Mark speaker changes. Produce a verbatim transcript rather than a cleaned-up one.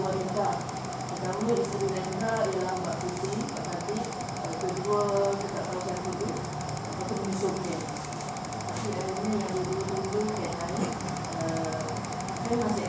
Speaker 1: Renta. Pertama isteri Renta ialah Mbak Putri, Mbak Fatih. Kedua saya tak tahu siapa tu. Lepas tu musuh Ken. Tapi ada ni yang dulu-dulu Ken lain. Saya masih